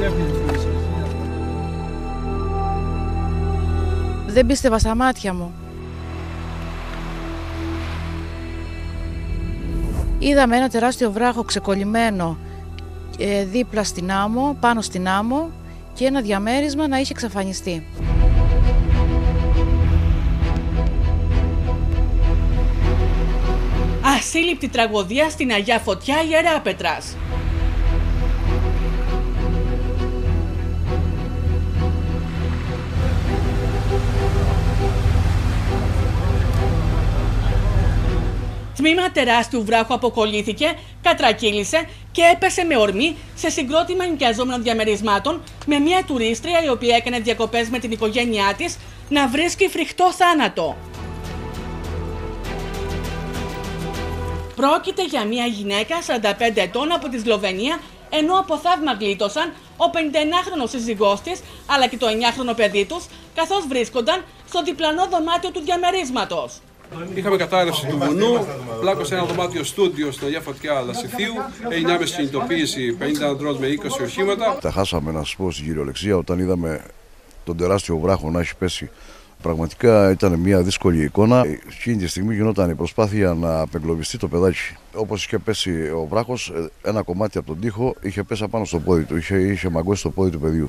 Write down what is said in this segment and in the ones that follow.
Δεν πίστευα στα μάτια μου. Είδαμε ένα τεράστιο βράχο ξεκολλημένο δίπλα στην άμμο, πάνω στην άμμο, και ένα διαμέρισμα να είχε εξαφανιστεί. Ασύλληπτη τραγωδία στην Αγιά Φωτιά Ιεράπετρας. Τμήμα τεράστιου βράχου αποκολλήθηκε, κατρακύλησε και έπεσε με ορμή σε συγκρότημα ενοικιαζόμενων διαμερισμάτων με μια τουρίστρια η οποία έκανε διακοπές με την οικογένειά της να βρίσκει φρικτό θάνατο. Πρόκειται για μια γυναίκα 45 ετών από τη Σλοβενία, ενώ από θαύμα γλίτωσαν ο 59χρονος σύζυγός της αλλά και το 9χρονο παιδί τους, καθώς βρίσκονταν στο διπλανό δωμάτιο του διαμερίσματος. Είχαμε κατάρρευση του βουνού, πλάκωσε ένα δωμάτιο στούντιο στην Αγιά Φωτιά Λασιθίου, έγινε άμεση κινητοποίηση 50 ανδρών με 20 οχήματα. Τα χάσαμε, να σας πω στην κυριολεξία, όταν είδαμε τον τεράστιο βράχο να έχει πέσει. Πραγματικά ήταν μια δύσκολη εικόνα. Εκείνη τη στιγμή γινόταν η προσπάθεια να απεγκλωβιστεί το παιδάκι. Όπως είχε πέσει ο βράχος, ένα κομμάτι από τον τοίχο είχε πέσει πάνω στο πόδι του, είχε μαγκώσει το πόδι του παιδιού.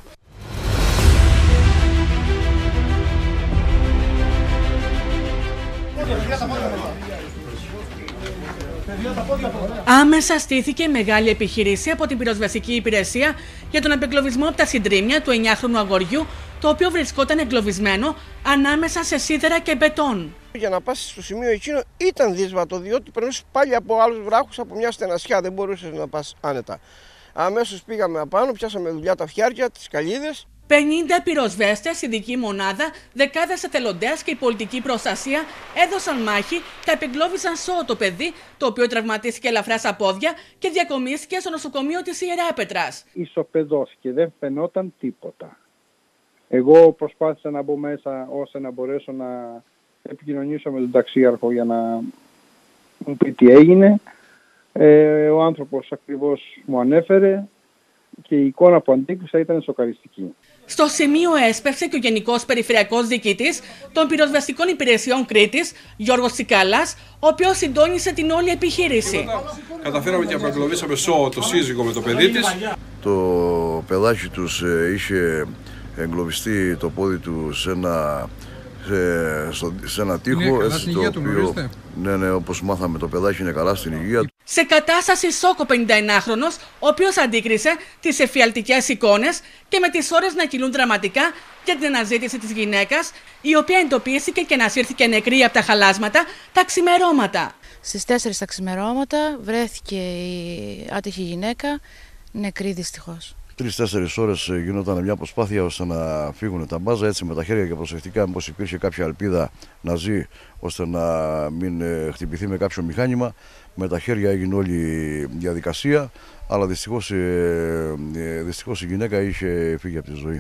Άμεσα στήθηκε μεγάλη επιχείρηση από την πυροσβεστική υπηρεσία για τον απεγκλωβισμό από τα συντρίμμια του 9χρονου αγοριού, το οποίο βρισκόταν εγκλωβισμένο ανάμεσα σε σίδερα και μπετόν. Για να πας στο σημείο εκείνο ήταν δύσβατο, διότι περνούσε πάλι από άλλους βράχους, από μια στενασιά, δεν μπορούσες να πας άνετα. Αμέσως πήγαμε απάνω, πιάσαμε δουλειά τα φτιάρια, τις καλύδες. 50 πυροσβέστες, ειδική μονάδα, δεκάδες εθελοντές και η πολιτική προστασία έδωσαν μάχη και απεγκλώβισαν σώο το παιδί, το οποίο τραυματίστηκε ελαφρά στα πόδια και διακομίστηκε στο νοσοκομείο της Ιεράπετρας. Ισοπεδώθηκε, δεν φαινόταν τίποτα. Εγώ προσπάθησα να μπω μέσα ώστε να μπορέσω να επικοινωνήσω με τον ταξίαρχο για να μου πει τι έγινε. Ο άνθρωπος ακριβώς μου ανέφερε και η εικόνα που αντίκρισα ήταν σοκαριστική. Στο σημείο έσπευσε και ο Γενικός Περιφερειακός Διοικητής των Πυροσβεστικών Υπηρεσιών Κρήτης, Γιώργος Τσικάλας, ο οποίος συντόνισε την όλη επιχείρηση. Καταφέραμε και απεγκλωβίσαμε σώο το σύζυγο με το παιδί της. Το παιδάκι τους είχε εγκλωβιστεί το πόδι του σε ένα τοίχο, έτσι, το οποίο, ναι, όπως μάθαμε, το παιδάκι είναι καλά στην υγεία του. Σε κατάσταση σόκο 59χρονος, ο οποίος αντίκρισε τις εφιαλτικές εικόνες και με τις ώρες να κυλούν δραματικά για την αναζήτηση της γυναίκας, η οποία εντοπίστηκε και ανασύρθηκε νεκρή από τα χαλάσματα τα ξημερώματα. Στις 4 τα ξημερώματα βρέθηκε η άτυχη γυναίκα νεκρή δυστυχώς. 3-4 ώρες γινόταν μια προσπάθεια ώστε να φύγουν τα μπάζα, έτσι με τα χέρια και προσεκτικά, μήπως υπήρχε κάποια ελπίδα να ζει, ώστε να μην χτυπηθεί με κάποιο μηχάνημα. Με τα χέρια έγινε όλη η διαδικασία, αλλά δυστυχώς η γυναίκα είχε φύγει από τη ζωή.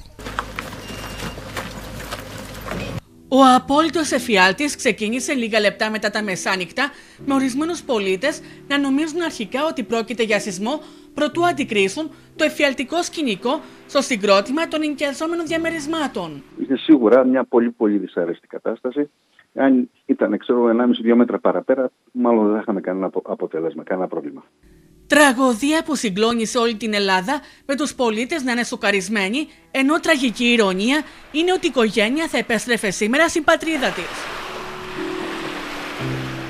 Ο απόλυτος εφιάλτης ξεκίνησε λίγα λεπτά μετά τα μεσάνυχτα, με ορισμένους πολίτες να νομίζουν αρχικά ότι πρόκειται για σεισμό, προτού αντικρίσουν το εφιαλτικό σκηνικό στο συγκρότημα των ενοικιαζόμενων διαμερισμάτων. Είναι σίγουρα μια πολύ δυσάρεστη κατάσταση. Αν ήταν, 1,5-2 μέτρα παραπέρα, μάλλον δεν θα είχαμε κανένα αποτέλεσμα, κανένα πρόβλημα. Τραγωδία που συγκλώνησε όλη την Ελλάδα, με τους πολίτες να είναι σοκαρισμένοι, ενώ τραγική ηρωνία είναι ότι η οικογένεια θα επέστρεφε σήμερα στην πατρίδα της.